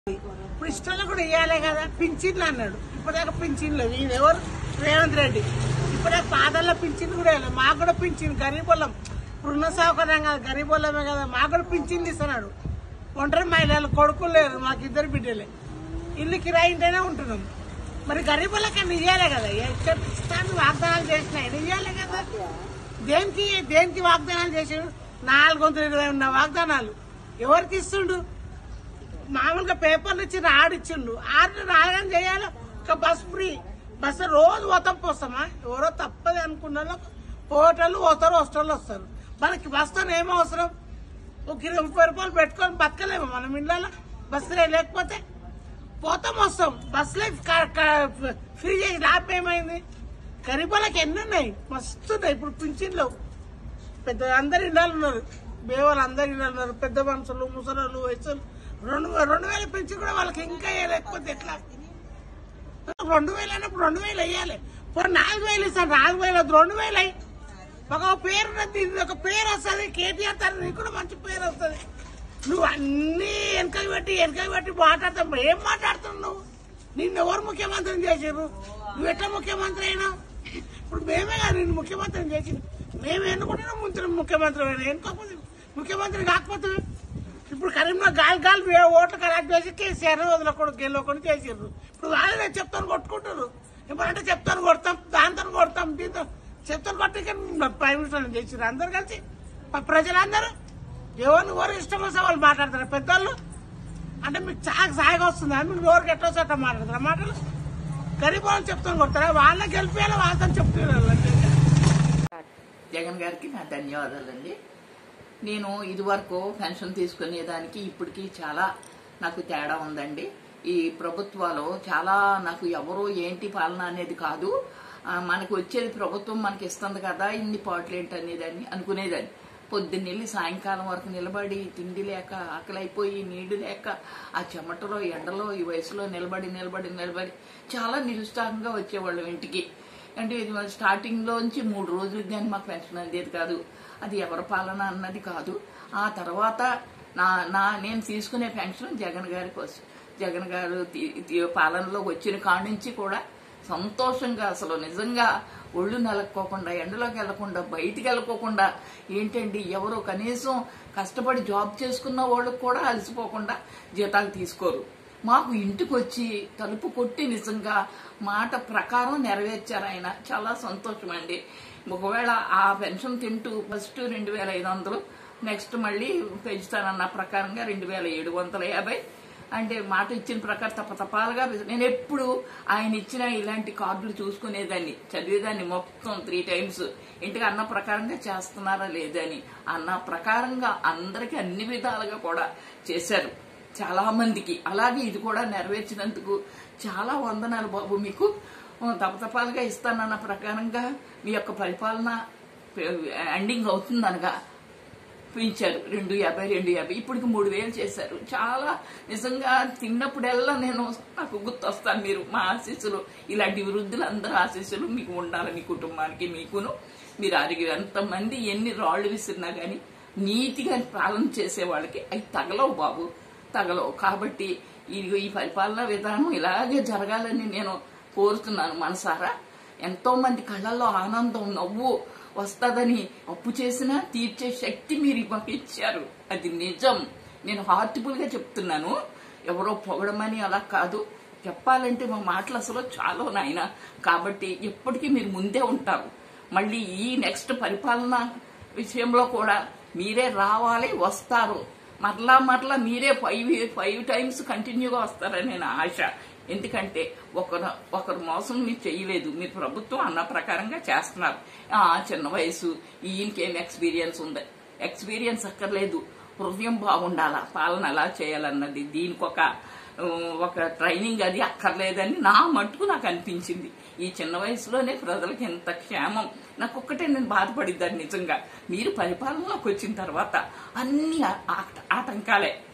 ఇప్పుడు ఇష్టంలో కూడా ఇవ్వాలి కదా, పింఛన్లు అన్నాడు. ఇప్పటిదాకా పింఛన్లు ఈయన ఎవరు, రేవంత్ రెడ్డి. ఇప్పుడే పాదల్లో పింఛన్ కూడా వేయాలి. మాకు కూడా పింఛన్, గరీబోళ్ళం. ఇప్పుడు ఉన్న సౌకర్యం కదా, గరీబోళ్ళమే కదా, మాకు కూడా పింఛన్ ఇస్తున్నాడు. ఒంటరి మహిళలు కొడుకులు లేరు, మాకు 2 బిడ్డలే. ఇల్లు కిరాయి ఇంటేనే ఉంటున్నాం. మరి గరీబులకన్నా ఇవ్వాలి కదా, ఇష్టాన్ని వాగ్దానాలు చేసినాయి ఇవ్వాలి కదా. దేనికి వాగ్దానాలు చేసాడు? 420 ఉన్న వాగ్దానాలు ఎవరికి ఇస్తుండు? మామూలుగా పేపర్లు ఇచ్చి ఆడిచ్చిండు. రాగానే చేయాలి. ఒక బస్ ఫ్రీ, బస్సు రోజు పోతామా? ఎవరో తప్పది అనుకున్న హోటళ్ళు పోతారు, హాస్టల్లో వస్తారు. మనకి బస్తో ఏమో అవసరం? ఒక 30 రూపాయలు పెట్టుకొని బతకలేము మనం ఇళ్ళలో. బస్సులే లేకపోతే పోతాం వస్తాం. బస్సులే ఫ్రీ చేసి లాభం ఏమైంది? గరీబులకు ఎన్ని ఉన్నాయి, మస్తున్నాయి. ఇప్పుడు పింఛన్లు పెద్ద అందరు ఇళ్ళలు ఉన్నారు, బేవాళ్ళు అందరు ఇళ్ళలు ఉన్నారు. పెద్ద మనుషులు, ముసలు, వయసులు 2000 పెంచి కూడా వాళ్ళకి ఇంకా లేకపోతే ఎట్లా? 2000 అన్నప్పుడు 2000 వేయాలి. ఇప్పుడు 4000 ఇస్తాను, 4000 2000 అయ్యి ఒక పేరు ఉన్నది, ఒక పేరు వస్తుంది. కేటీఆర్ తన నీకు కూడా మంచి పేరు వస్తుంది. నువ్వు అన్ని వెనకకి పెట్టి మాట్లాడతావు. ఏం మాట్లాడుతున్నావు నువ్వు? నిన్ను ఎవరు ముఖ్యమంత్రిని చేసారు? నువ్వు ఎట్లా ముఖ్యమంత్రి అయినావు? ఇప్పుడు మేమే కదా నిన్ను ముఖ్యమంత్రిని చేసింది. మేము ఎన్నుకుంటున్నాం ముఖ్యమంత్రి అయినా. ఎన్నుకోకపోతే ముఖ్యమంత్రి కాకపోతే ఇప్పుడు కరీంనగర్ గాలి ఓట్లు ఖరాబ్ చేసి కేసీఆర్ గెలవకుండా చేసారు. ఇప్పుడు వాళ్ళే చెప్తాను కొట్టుకుంటారు. ఇప్పుడంటే చెప్తాను కొడతాం, దాంతో కొడతాం, దీంతో చెప్తాను కొట్టి ప్రైమ్ మినిస్టర్ చేసారు. అందరు కలిసి ప్రజలందరూ ఎవరు ఇష్టం వస్తే వాళ్ళు మాట్లాడతారు. పెద్దోళ్ళు అంటే మీకు సాయిగా వస్తుందా? మీకు ఎవరికి ఎట్లా వస్తే మాట్లాడతారు మాటలు? గరీబ్ వాళ్ళు చెప్తాను కొడతారా? వాళ్ళే గెలిపేయాలి, వాళ్ళతో చెప్తున్నారు. జగన్ గారికి నా ధన్యవాదాలండి. నేను ఇదివరకు పెన్షన్ తీసుకునేదానికి ఇప్పటికీ చాలా నాకు తేడా ఉందండి. ఈ ప్రభుత్వాలు చాలా నాకు ఎవరో ఏంటి పాలన అనేది కాదు, మనకు వచ్చేది ప్రభుత్వం మనకి ఇస్తుంది కదా, ఇన్ని పాటలు ఏంటి అనేదాన్ని అనుకునేదాన్ని. పొద్దున్నెళ్ళి సాయంకాలం వరకు నిలబడి తిండి లేక, ఆకలైపోయి, నీళ్లు లేక, ఆ చెమటలో ఎండలో ఈ వయసులో నిలబడి చాలా నిరుత్సాహంగా వచ్చేవాళ్ళం ఇంటికి. అంటే ఇది స్టార్టింగ్ లోంచి 3 రోజులకి కానీ మాకు పెన్షన్ అందేది కాదు. అది ఎవరి పాలన అన్నది కాదు. ఆ తర్వాత నేను తీసుకునే పెన్షన్ జగన్ గారి కోసం. జగన్ గారు పాలనలో వచ్చిన కాడి నుంచి కూడా సంతోషంగా, అసలు నిజంగా ఒళ్ళు నలక్కోకుండా, ఎండలోకి వెళ్లకుండా, బయటికి వెళ్ళకోకుండా, ఏంటండి ఎవరో కనీసం కష్టపడి జాబ్ చేసుకున్న వాళ్ళకు కూడా అలసిపోకుండా జీతాలు తీసుకోరు. మాకు ఇంటికి వచ్చి తలుపు కొట్టి నిజంగా మాట ప్రకారం నెరవేర్చారు ఆయన. చాలా సంతోషం అండి. ఒకవేళ ఆ పెన్షన్ తింటూ ఫస్ట్ 2500, నెక్స్ట్ మళ్ళీ పెంచుతానన్న ప్రకారంగా 2750, అంటే మాట ఇచ్చిన ప్రకారం తప్పతపాలుగా నేను ఎప్పుడు ఆయన ఇచ్చిన ఇలాంటి కార్డులు చూసుకునేదాన్ని, చదివేదాన్ని మొత్తం 3 టైమ్స్. ఇంటికి అన్న ప్రకారంగా చేస్తున్నారా లేదని, అన్న ప్రకారంగా అందరికీ అన్ని విధాలుగా కూడా చేశారు చాలా మందికి. అలాగే ఇది కూడా నెరవేర్చినందుకు చాలా వందనాలు బాబు. మీకు తప్పతపాలుగా ఇస్తానన్న ప్రకారంగా మీ యొక్క పరిపాలన ఎండింగ్ అవుతుందనగా పెంచారు. 250 ఇప్పటికి 3000 చేశారు. చాలా నిజంగా తిన్నప్పుడల్లా నాకు గుర్తొస్తాను మీరు. మా ఆశీస్సులు, ఇలాంటి వృద్ధులందరూ ఆశీస్సులు మీకు ఉండాలి, మీ కుటుంబానికి, మీకును. మీరు ఎంతమంది ఎన్ని రాళ్లు విసిరినా గాని నీతిగా పాలన చేసే వాళ్ళకి అవి తగలవు బాబు, తగలవు. కాబట్టి ఈ పరిపాలనా విధానం ఇలాగే జరగాలని నేను కోరుతున్నాను మనసారా. ఎంతో మంది కళ్ళల్లో ఆనందం, నవ్వు వస్తుందని అప్పు చేసినా తీర్చే శక్తి మీరు మాకు ఇచ్చారు. అది నిజం. నేను హార్ట్ఫుల్ గా చెప్తున్నాను, ఎవరో పొగడమని అలా కాదు. చెప్పాలంటే మా మాటలు అసలు చాలా నాయన. కాబట్టి ఎప్పటికీ మీరు ముందే ఉంటారు. మళ్ళీ ఈ నెక్స్ట్ పరిపాలన విషయంలో కూడా మీరే రావాలి, వస్తారు. మరలా మీరే 5 టైమ్స్ కంటిన్యూగా వస్తారని నేను ఆశ. ఎందుకంటే ఒకరు మోసం మీరు చేయలేదు. మీరు ప్రభుత్వం అన్న ప్రకారంగా చేస్తున్నారు. చిన్న వయసు, ఈయనకేం ఎక్స్పీరియన్స్ ఉంది? ఎక్స్పీరియన్స్ అక్కర్లేదు, హృదయం బాగుండాలా, పాలన ఎలా చేయాలన్నది. దీనికి ఒక ట్రైనింగ్ అది అక్కర్లేదని నా మట్టుకు నాకు అనిపించింది. ఈ చిన్న వయసులోనే ప్రజలకు ఎంత క్షేమం. నాకొక్కటే నేను బాధపడిద్దాన్ని నిజంగా. మీరు పరిపాలనలోకి వచ్చిన తర్వాత అన్ని ఆటంకాలే.